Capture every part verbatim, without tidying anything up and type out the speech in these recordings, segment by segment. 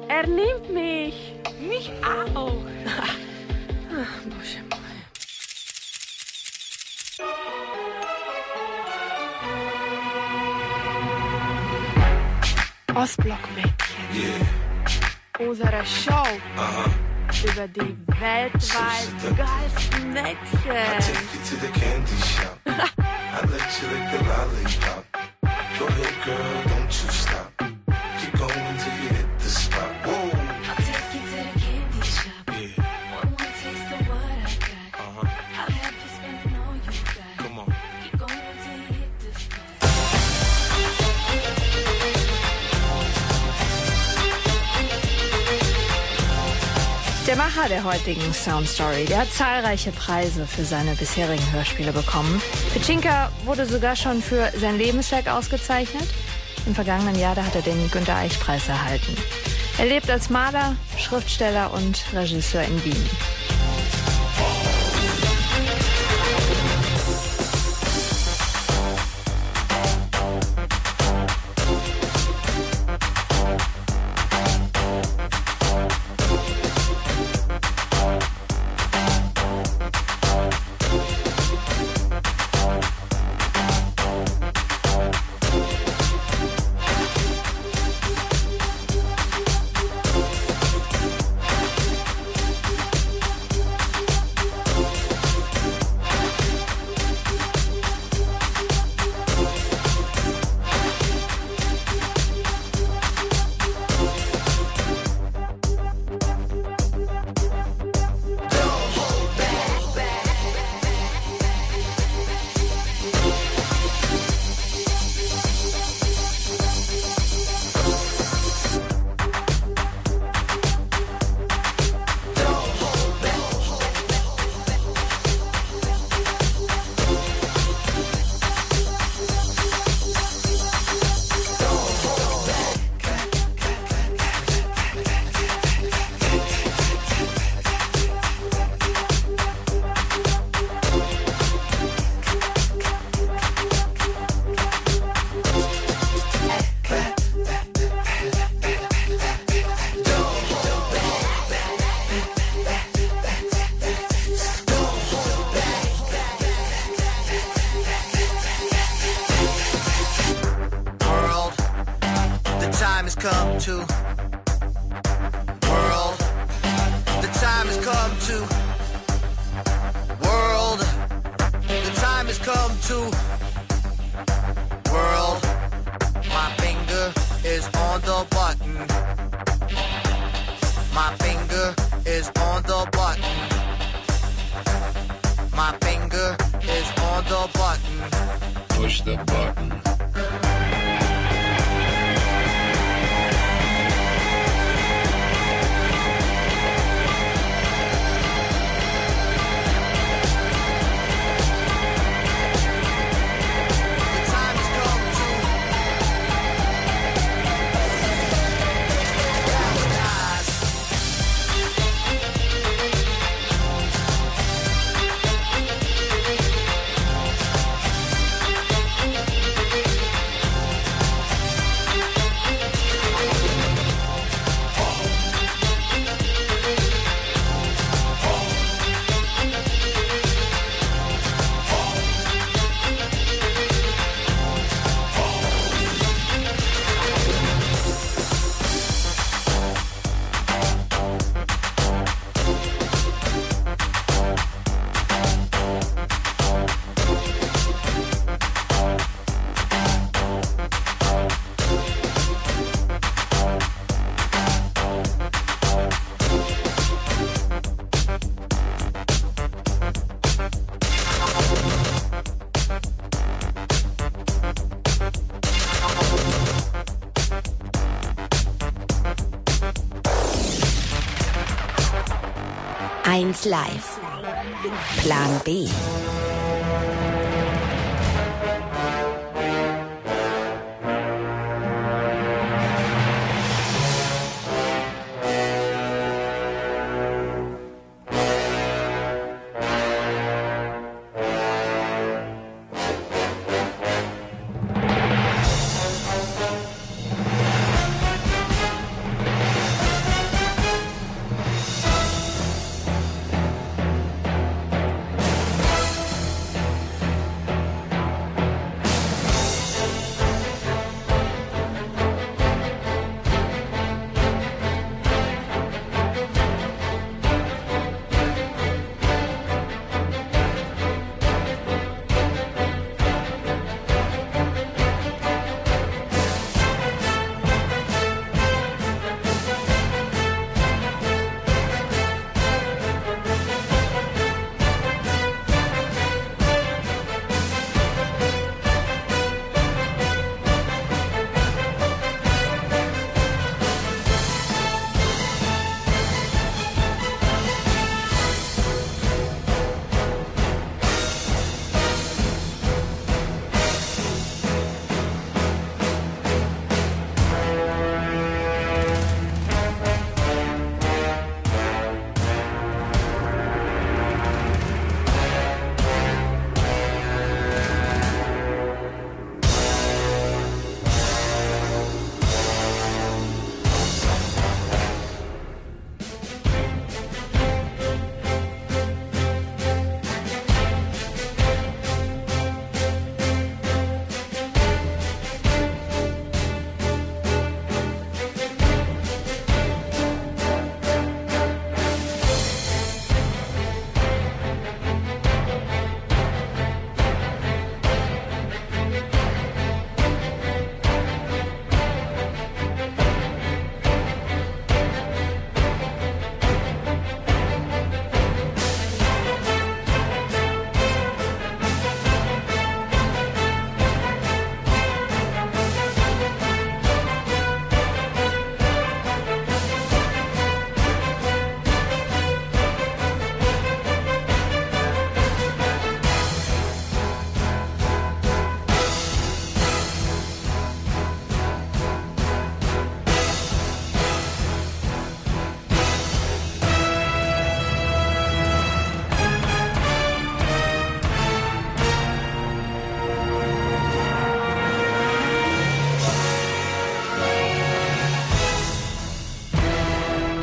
Er nimmt mich. Mich auch. Bоже moj. Ostblock-Mädchen. Yeah. Unsere Show. Aha. Über die weltweit geilsten Mädchen. I take you to the candy shop. I let you lick the lollipop. Go ahead, girl, don't you stop. Keep going till you hit the spot. Whoa. I'll take you to the candy shop. Yeah. One more taste of what I got. Uh-huh. I'll have you spending all you got. Come on. Keep going till you hit the spot. Der Macher der heutigen Sound Story, der hat zahlreiche Preise für seine bisherigen Hörspiele bekommen. Peczynka wurde sogar schon für sein Lebenswerk ausgezeichnet. Im vergangenen Jahr da hat er den Günter-Eich-Preis erhalten. Er lebt als Maler, Schriftsteller und Regisseur in Wien. Come to world, the time has come to world, the time has come to world. My finger is on the button. My finger is on the button. My finger is on the button. Push the button. eins Live. Plan B.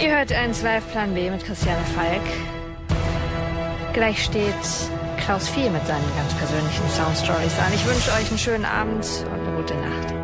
Ihr hört eins Live Plan B mit Christiane Falk. Gleich steht Klaus Vieh mit seinen ganz persönlichen Soundstories an. Ich wünsche euch einen schönen Abend und eine gute Nacht.